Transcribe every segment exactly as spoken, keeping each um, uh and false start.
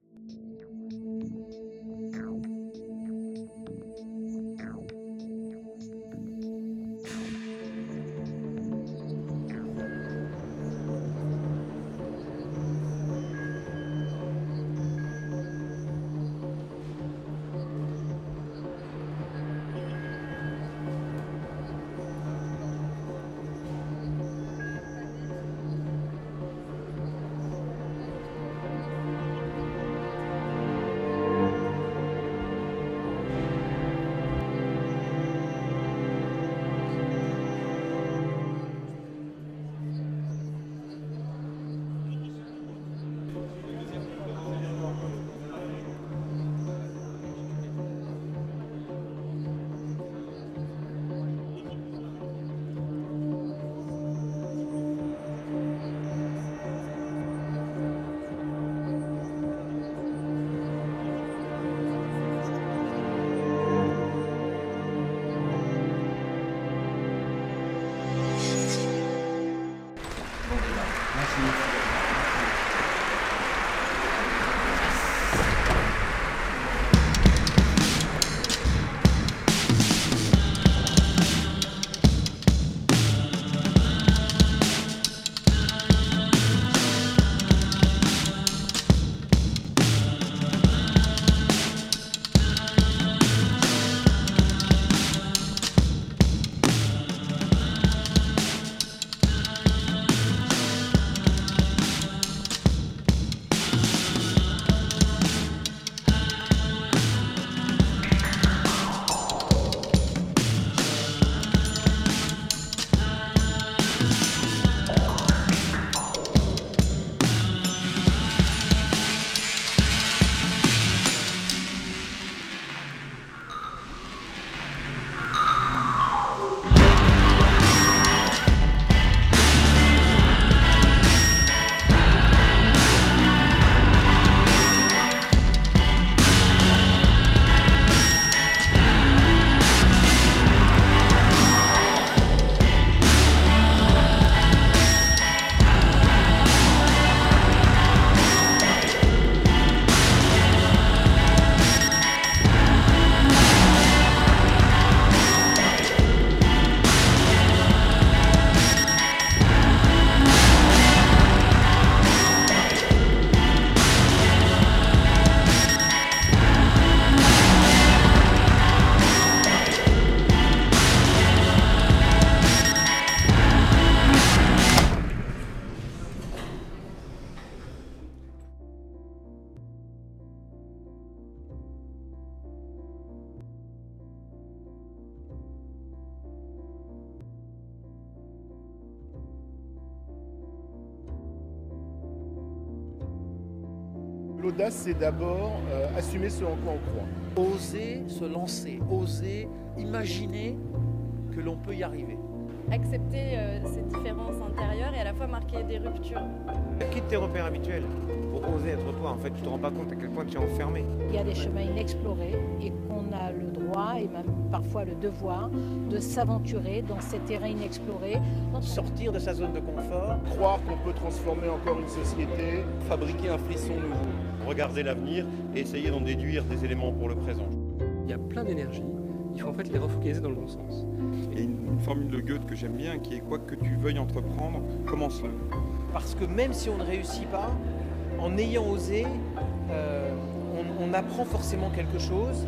L'audace, c'est d'abord euh, assumer ce en quoi on croit. Oser se lancer, oser imaginer que l'on peut y arriver. Accepter euh, ces différences intérieures et à la fois marquer des ruptures. Quitte tes repères habituels pour oser être toi. En fait, tu te rends pas compte à quel point tu es enfermé. Il y a des chemins inexplorés et qu'on a le droit et même parfois le devoir de s'aventurer dans ces terrains inexplorés. Sortir de sa zone de confort. Croire qu'on peut transformer encore une société. Fabriquer un frisson nouveau. Regarder l'avenir et essayer d'en déduire des éléments pour le présent. Il y a plein d'énergie, il faut en fait les refocaliser dans le bon sens. Il y a une, une formule de Goethe que j'aime bien qui est « quoi que tu veuilles entreprendre, commence-le ». Parce que même si on ne réussit pas, en ayant osé, euh, on, on apprend forcément quelque chose.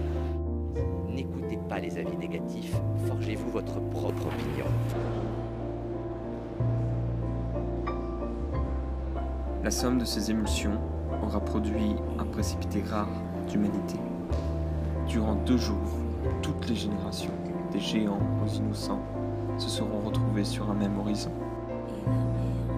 N'écoutez pas les avis négatifs, forgez-vous votre propre opinion. La somme de ces émulsions aura produit un précipité rare d'humanité. Durant deux jours, toutes les générations, des géants aux innocents, se seront retrouvées sur un même horizon.